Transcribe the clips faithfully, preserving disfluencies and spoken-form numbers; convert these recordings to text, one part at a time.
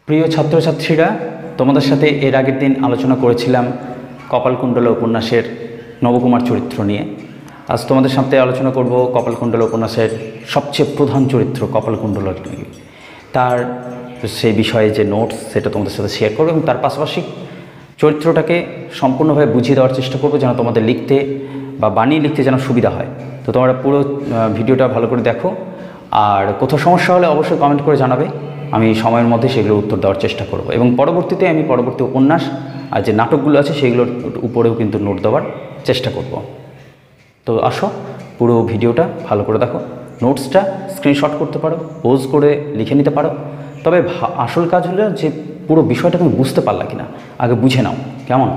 প্রিয় ছাত্রছাত্রীরা, তোমাদের সাথে এর আগের দিন আলোচনা করেছিলাম কপালকুণ্ডলা উপন্যাসের নবকুমার চরিত্র নিয়ে। আজ তোমাদের সাথে আলোচনা করব কপালকুণ্ডলা উপন্যাসের সবচেয়ে প্রধান চরিত্র কপালকুণ্ডলা নিয়ে। তার সেই বিষয়ে যে নোটস সেটা তোমাদের সাথে শেয়ার করবো এবং তার পাশাপাশি চরিত্রটাকে সম্পূর্ণভাবে বুঝিয়ে দেওয়ার চেষ্টা করবো যেন তোমাদের লিখতে বা বানিয়ে লিখতে যেন সুবিধা হয়। তো তোমরা পুরো ভিডিওটা ভালো করে দেখো, আর কোথাও সমস্যা হলে অবশ্যই কমেন্ট করে জানাবে। আমি সময়ের মধ্যে সেগুলোর উত্তর দেওয়ার চেষ্টা করব এবং পরবর্তীতে আমি পরবর্তী উপন্যাস আর যে নাটকগুলো আছে সেগুলোর উপরেও কিন্তু নোট দেওয়ার চেষ্টা করব। তো আসো পুরো ভিডিওটা ভালো করে দেখো। নোটসটা স্ক্রিনশট করতে পারো, পোজ করে লিখে নিতে পারো। তবে আসল কাজ হলো যে পুরো বিষয়টা তুমি বুঝতে পারলা কিনা আগে বুঝে নাও। কেমন?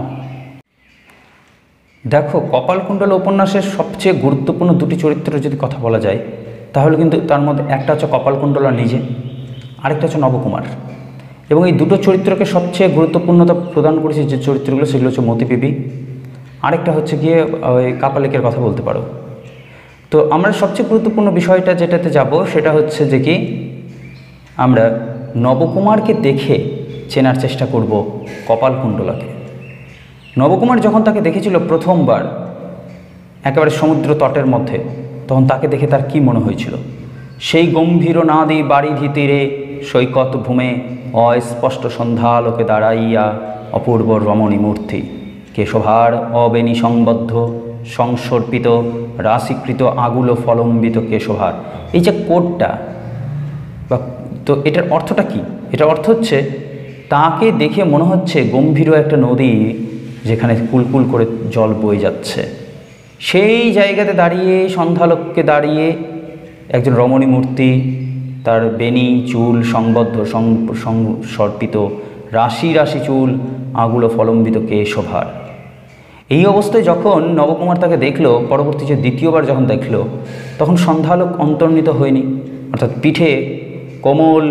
দেখো, কপালকুণ্ডলা উপন্যাসের সবচেয়ে গুরুত্বপূর্ণ দুটি চরিত্রের যদি কথা বলা যায় তাহলে কিন্তু তার মধ্যে একটা হচ্ছে কপালকুণ্ডলা নিজে, আরেকটা হচ্ছে নবকুমার। এবং এই দুটো চরিত্রকে সবচেয়ে গুরুত্বপূর্ণতা প্রদান করেছে যে চরিত্রগুলো, সেগুলো হচ্ছে মতিবিবি, আরেকটা হচ্ছে গিয়ে ওই কাপালিকের কথা বলতে পারো। তো আমরা সবচেয়ে গুরুত্বপূর্ণ বিষয়টা যেটাতে যাব সেটা হচ্ছে যে কি আমরা নবকুমারকে দেখে চেনার চেষ্টা করব কপালকুণ্ডলাকে। নবকুমার যখন তাকে দেখেছিল প্রথমবার একেবারে সমুদ্র তটের মধ্যে, তখন তাকে দেখে তার কি মনে হয়েছিল? সেই গম্ভীর নাদি বাড়িধি তীরে সৈকত ভূমে অস্পষ্ট সন্ধ্যালোকে দাঁড়াইয়া অপূর্ব রমণী মূর্তি কেশভার অবেণী সংবদ্ধ সংসর্পিত রাশিকৃত আগুলো ফলম্বিত কেশভার। এই যে কোডটা বা তো এটার অর্থটা কি? এটার অর্থ হচ্ছে তাকে দেখে মনে হচ্ছে গম্ভীর একটা নদী যেখানে কুলকুল করে জল বয়ে যাচ্ছে, সেই জায়গাতে দাঁড়িয়ে সন্ধ্যালোককে দাঁড়িয়ে একজন রমণী মূর্তি, তার বেণী চুল সংবদ্ধ সংসর্পিত রাশি রাশি চুল আগুলো ফলম্বিত কেশভার। এই অবস্থায় যখন নবকুমার তাকে দেখলো, পরবর্তী যে দ্বিতীয়বার যখন দেখলো, তখন সন্ধ্যালোক অন্তর্নিত হয়নি, অর্থাৎ পিঠে কোমল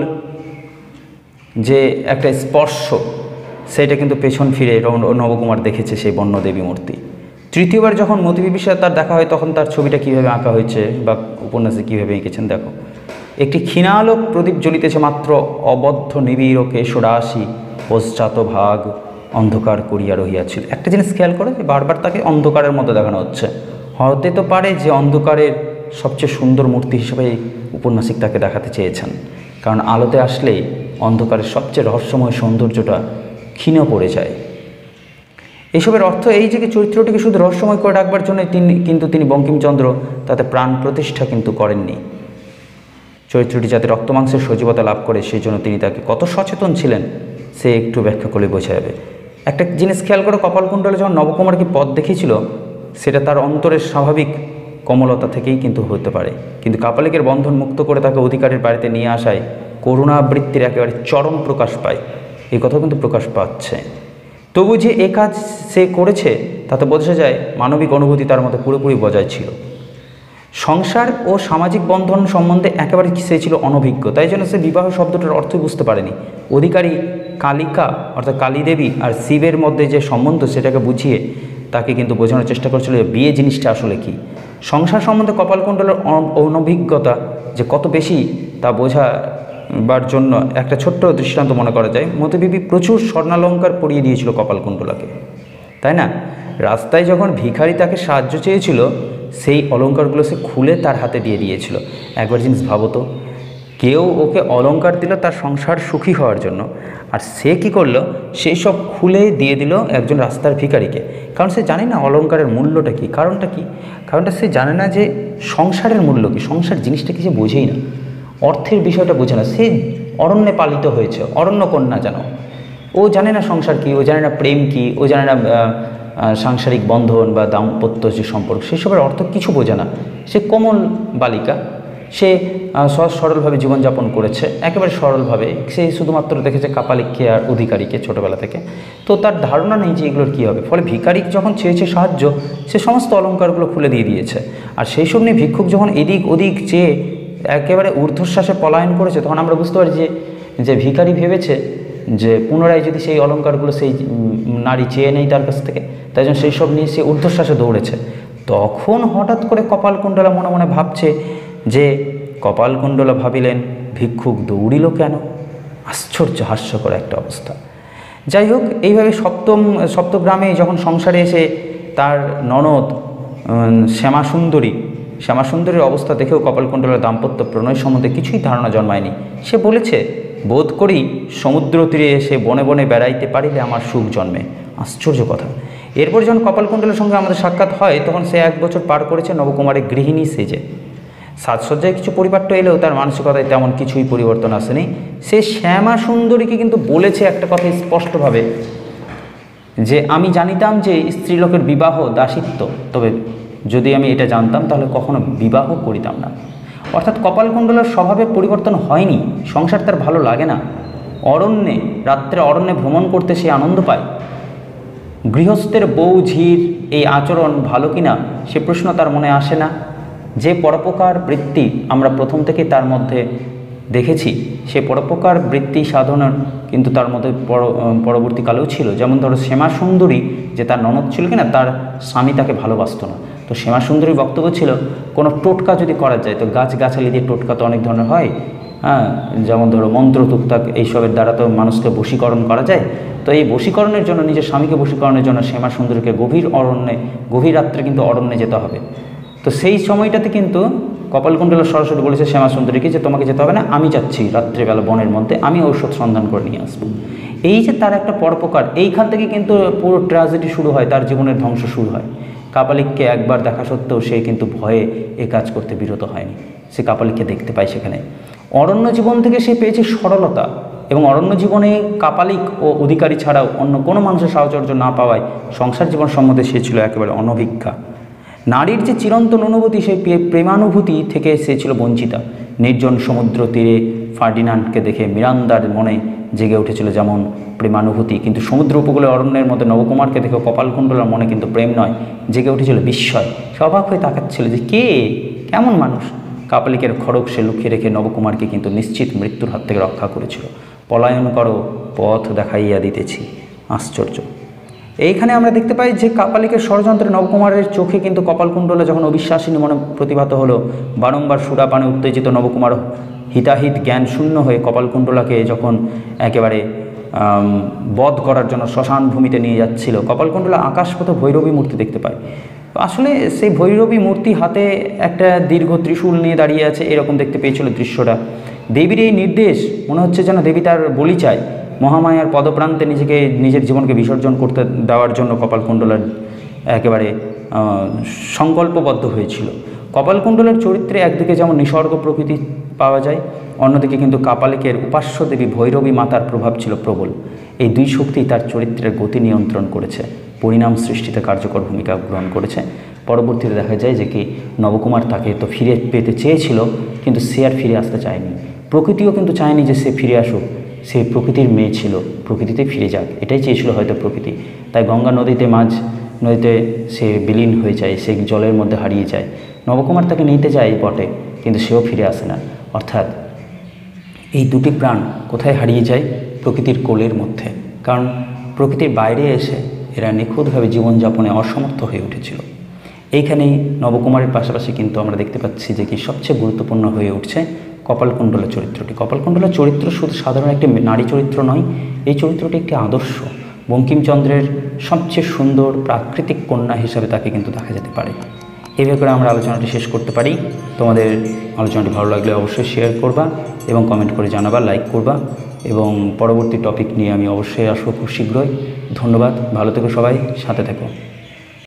যে একটা স্পর্শ সেটা কিন্তু পেছন ফিরে নবকুমার দেখেছে সেই বন্যদেবী মূর্তি। তৃতীয়বার যখন মতিবিবির সাথে তার দেখা হয় তখন তার ছবিটা কীভাবে আঁকা হয়েছে বা উপন্যাসে কীভাবে এঁকেছেন দেখো। একটি ক্ষীণালোক প্রদীপ জ্বলিতেছে মাত্র অবদ্ধ নিবিড় কেশরাশি পশ্চাৎ ভাগ অন্ধকার করিয়া রহিয়াছিল। একটা জিনিস খেয়াল করে যে বারবার তাকে অন্ধকারের মধ্যে দেখানো হচ্ছে। হতে তো পারে যে অন্ধকারের সবচেয়ে সুন্দর মূর্তি হিসেবে উপন্যাসিক তাকে দেখাতে চেয়েছেন, কারণ আলোতে আসলেই অন্ধকারের সবচেয়ে রহস্যময় সৌন্দর্যটা ক্ষীণ পড়ে যায়। এসবের অর্থ এই যে চরিত্রটিকে শুধু রহস্যময় করে রাখবার জন্য তিনি কিন্তু তিনি বঙ্কিমচন্দ্র তাতে প্রাণ প্রতিষ্ঠা কিন্তু করেননি। চরিত্রটি যাতে রক্তমাংসের সজীবতা লাভ করে সেই জন্য তিনি তাকে কত সচেতন ছিলেন সে একটু ব্যাখ্যা করলে বোঝা যাবে। একটা জিনিস খেয়াল করে, কপালকুণ্ডলা যখন নবকুমারকে পথ দেখিয়েছিল সেটা তার অন্তরের স্বাভাবিক কোমলতা থেকেই কিন্তু হতে পারে, কিন্তু কাপালিকের বন্ধন মুক্ত করে তাকে অধিকারের বাড়িতে নিয়ে আসায় করুণাবৃত্তির একেবারে চরম প্রকাশ পায়। এই কথা কিন্তু প্রকাশ পাচ্ছে। তবু যে এ কাজ সে করেছে তাতে বোঝা যায় মানবিক অনুভূতি তার মধ্যে পুরোপুরি বজায় ছিল। সংসার ও সামাজিক বন্ধন সম্বন্ধে একেবারে সে ছিল অনভিজ্ঞ, তাই জন্য সে বিবাহ শব্দটার অর্থই বুঝতে পারেনি। অধিকারী কালিকা অর্থাৎ কালীদেবী আর শিবের মধ্যে যে সম্বন্ধ সেটাকে বুঝিয়ে তাকে কিন্তু বোঝানোর চেষ্টা করছিল বিয়ে জিনিসটা আসলে কি। সংসার সম্বন্ধে কপালকুণ্ডলার অনভিজ্ঞতা যে কত বেশি তা বোঝাবার জন্য একটা ছোট্ট দৃষ্টান্ত মনে করা যায়। মতিবিবি প্রচুর স্বর্ণালঙ্কার পরিয়ে দিয়েছিল কপালকুণ্ডলাকে, তাই না? রাস্তায় যখন ভিখারি তাকে সাহায্য চেয়েছিল সেই অলঙ্কারগুলো সে খুলে তার হাতে দিয়ে দিয়েছিল। একবার জিনিস ভাবো তো, কেউ ওকে অলঙ্কার দিল তার সংসার সুখী হওয়ার জন্য, আর সে কি করলো সেই সব খুলে দিয়ে দিল একজন রাস্তার ভিখারিকে। কারণ সে জানে না অলঙ্কারের মূল্যটা কী। কারণটা কি? কারণটা সে জানে না যে সংসারের মূল্য কী, সংসার জিনিসটা কি সে বোঝেই না, অর্থের বিষয়টা বোঝে না। সে অরণ্যে পালিত হয়েছে, অরণ্য কন্যা জানো, ও জানে না সংসার কী, ও জানে না প্রেম কী, ও জানে না সাংসারিক বন্ধন বা দাম্পত্য যে সম্পর্ক সেসবের অর্থ কিছু বোঝে না। সে কোমল বালিকা, সে সহজ সরলভাবে জীবনযাপন করেছে, একেবারে সরলভাবে। সে শুধুমাত্র দেখেছে কাপালিককে আর অধিকারীকে ছোটোবেলা থেকে, তো তার ধারণা নেই যে এগুলোর কী হবে। ফলে ভিখারি যখন চেয়েছে সাহায্য সে সমস্ত অলঙ্কারগুলো খুলে দিয়ে দিয়েছে। আর সেই সব নিয়ে ভিক্ষুক যখন এদিক ওদিক চেয়ে একেবারে ঊর্ধ্বশ্বাসে পলায়ন করেছে তখন আমরা বুঝতে পারি যে যে ভিখারি ভেবেছে যে পুনরায় যদি সেই অলঙ্কারগুলো সেই নারী চেয়ে নেই তার কাছ থেকে, তাই জন্য সেই সব নিয়ে সে ঊর্ধ্বশ্বাসে দৌড়েছে। তখন হঠাৎ করে কপালকুণ্ডলা মনে মনে ভাবছে যে কপালকুণ্ডলা ভাবিলেন ভিক্ষুক দৌড়িল কেন? আশ্চর্য হাস্যকর একটা অবস্থা। যাই হোক, এইভাবে সপ্তম সপ্তগ্রামে যখন সংসারে এসে তার ননদ শ্যামাসুন্দরী শ্যামাসুন্দরীর অবস্থা দেখেও কপালকুণ্ডলার দাম্পত্য প্রণয় সম্বন্ধে কিছুই ধারণা জন্মায়নি। সে বলেছে, বোধ করি সমুদ্র তীরে এসে বনে বনে বেড়াইতে পারিলে আমার সুখ জন্মে। আশ্চর্য কথা। এরপর যখন কপালকুণ্ডলার সঙ্গে আমাদের সাক্ষাৎ হয়, তখন সে এক বছর পার করেছে নবকুমারের গৃহিণী সেজে। সাজসজ্জায় কিছু পরিবর্তন এলেও তার মানসিকতায় তেমন কিছুই পরিবর্তন আসেনি। সে শ্যামা সুন্দরীকে কিন্তু বলেছে একটা কথা স্পষ্টভাবে, যে আমি জানিতাম যে স্ত্রীলোকের বিবাহ দাসিত্ব, তবে যদি আমি এটা জানতাম তাহলে কখনো বিবাহ করিতাম না। অর্থাৎ কপালকুণ্ডলার স্বভাবে পরিবর্তন হয়নি, সংসার তার ভালো লাগে না। অরণ্যে রাত্রে অরণ্যে ভ্রমণ করতে সে আনন্দ পায়। গৃহস্থের বউ ঝির এই আচরণ ভালো কিনা সে প্রশ্ন তার মনে আসে না। যে পরোপকার বৃত্তি আমরা প্রথম থেকে তার মধ্যে দেখেছি, সে পরোপকার বৃত্তি সাধনার কিন্তু তার মধ্যে পরবর্তীকালেও ছিল। যেমন ধরো শ্যামা সুন্দরী যে তার ননদ ছিল কিনা, তার স্বামী তাকে ভালোবাসত না। তো শ্যামা সুন্দরীর বক্তব্য ছিল, কোনো টোটকা যদি করা যায়, তো গাছ গাছালি দিয়ে টোটকা তো অনেক ধরনের হয়, হ্যাঁ, যেমন ধরো মন্ত্র তুকতাক এইসবের দ্বারা তো মানুষকে বশীকরণ করা যায়। তো এই বশীকরণের জন্য, নিজের স্বামীকে বশীকরণের জন্য শ্যামা সুন্দরীকে গভীর অরণ্যে গভীর রাত্রে কিন্তু অরণ্যে যেতে হবে। তো সেই সময়টাতে কিন্তু কপালকুণ্ডলা সরাসরি বলেছে শ্যামা সুন্দরীকে যে তোমাকে যেতে হবে না, আমি যাচ্ছি রাত্রেবেলা বনের মধ্যে, আমি ঔষধ সন্ধান করে নিয়ে আসবো। এই যে তার একটা পরোপকার, এইখান থেকে কিন্তু পুরো ট্র্যাজেডি শুরু হয়, তার জীবনের ধ্বংস শুরু হয়। কাপালিককে একবার দেখা সত্ত্বেও সে কিন্তু ভয়ে এ কাজ করতে বিরত হয়নি। সে কাপালিককে দেখতে পায় সেখানে। অরণ্য জীবন থেকে সে পেয়েছে সরলতা, এবং অরণ্য জীবনে কাপালিক ও অধিকারী ছাড়াও অন্য কোনো মানুষের সাহচর্য না পাওয়ায় সংসার জীবন সম্বন্ধে সে ছিল একেবারে অনভিজ্ঞা। নারীর যে চিরন্তন অনুভূতি, সেই প্রেমানুভূতি থেকে সে ছিল বঞ্চিতা। নির্জন সমুদ্র তীরে ফার্ডিনান্ডকে দেখে মিরান্দার মনে জেগে উঠেছিল যেমন প্রেমানুভূতি, কিন্তু সমুদ্র উপকূলে অরণ্যের মধ্যে নবকুমারকে দেখে কপালকুণ্ডলার মনে কিন্তু প্রেম নয়, জেগে উঠেছিল বিস্ময়। সে অবাক হয়ে তাকাচ্ছিল যে কে, কেমন মানুষ। কাপালিকের খড়গ সে লুকিয়ে রেখে নবকুমারকে কিন্তু নিশ্চিত মৃত্যুর হাত থেকে রক্ষা করেছিল। পলায়ন করো, পথ দেখাইয়া দিতেছি। আশ্চর্য। এইখানে আমরা দেখতে পাই যে কাপালিকের ষড়যন্ত্রে নবকুমারের চোখে কিন্তু কপালকুণ্ডলা যখন অবিশ্বাসিনী মনে প্রতিভাত হলো, বারংবার সুরাপানে উত্তেজিত নবকুমার হিতাহিত জ্ঞান শূন্য হয়ে কপালকুণ্ডলাকে যখন একেবারে বধ করার জন্য শ্মশান ভূমিতে নিয়ে যাচ্ছিল, কপালকুণ্ডলা আকাশপথে ভৈরবী মূর্তি দেখতে পায়। আসলে সেই ভৈরবী মূর্তি হাতে একটা দীর্ঘ ত্রিশূল নিয়ে দাঁড়িয়ে আছে, এরকম দেখতে পেয়েছিল দৃশ্যটা। দেবীর এই নির্দেশ মনে হচ্ছে যেন দেবী তার বলি চায়। মহামায়ার পদপ্রান্তে নিজেকে নিজের জীবনকে বিসর্জন করতে দেওয়ার জন্য কপালকুণ্ডলার একেবারে সংকল্পবদ্ধ হয়েছিল। কপালকুণ্ডলার চরিত্রে একদিকে যেমন নিসর্গ প্রকৃতি পাওয়া যায়, অন্যদিকে কিন্তু কাপালিকের উপাস্য দেবী ভৈরবী মাতার প্রভাব ছিল প্রবল। এই দুই শক্তি তার চরিত্রের গতি নিয়ন্ত্রণ করেছে, পরিণাম সৃষ্টিতে কার্যকর ভূমিকা গ্রহণ করেছে। পরবর্তীতে দেখা যায় যে কি নবকুমার তাকে তো ফিরে পেতে চেয়েছিল, কিন্তু সে আর ফিরে আসতে চায়নি। প্রকৃতিও কিন্তু চায়নি যে সে ফিরে আসুক, সে প্রকৃতির মেয়ে ছিল, প্রকৃতিতে ফিরে যাক, এটাই চেয়েছিল হয়তো প্রকৃতি। তাই গঙ্গা নদীতে মাঝ নদীতে সে বিলীন হয়ে যায়, সে জলের মধ্যে হারিয়ে যায়। নবকুমার তাকে নিতে যায় বটে, কিন্তু সেও ফিরে আসে না। অর্থাৎ এই দুটি প্রাণ কোথায় হারিয়ে যায়? প্রকৃতির কোলের মধ্যে। কারণ প্রকৃতির বাইরে এসে এরা নিখুঁতভাবে জীবনযাপনে অসমর্থ হয়ে উঠেছিল। এইখানেই নবকুমারের পাশাপাশি কিন্তু আমরা দেখতে পাচ্ছি যে কি সবচেয়ে গুরুত্বপূর্ণ হয়ে উঠছে কপালকুণ্ডলা চরিত্রটি। কপালকুণ্ডলা চরিত্র শুধু সাধারণ একটি নারী চরিত্র নয়, এই চরিত্রটি একটি আদর্শ। বঙ্কিমচন্দ্রের সবচেয়ে সুন্দর প্রাকৃতিক কন্যা হিসাবে তাকে কিন্তু দেখা যেতে পারে। এইভাবে করে আমরা আলোচনাটি শেষ করতে পারি। তোমাদের আলোচনাটি ভালো লাগলে অবশ্যই শেয়ার করবা এবং কমেন্ট করে জানাবা, লাইক করবা, এবং পরবর্তী টপিক নিয়ে আমি অবশ্যই আসবো খুব শীঘ্রই। ধন্যবাদ, ভালো থেকো সবাই, সাথে থেকো।